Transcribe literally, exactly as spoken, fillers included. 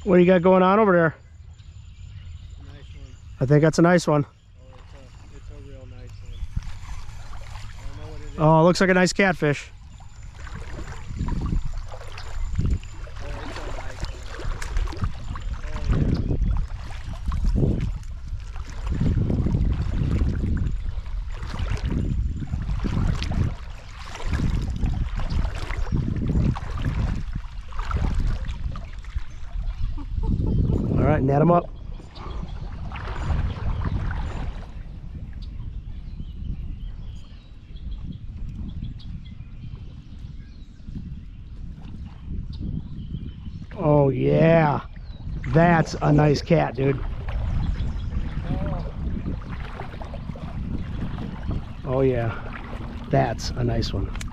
What do you got going on over there? Nice one. I think that's a nice one. Oh, it's a, it's a real nice one. I don't know what it is. Oh, it looks like a nice catfish. All right, net them up. Oh yeah, that's a nice cat, dude. Oh yeah, that's a nice one.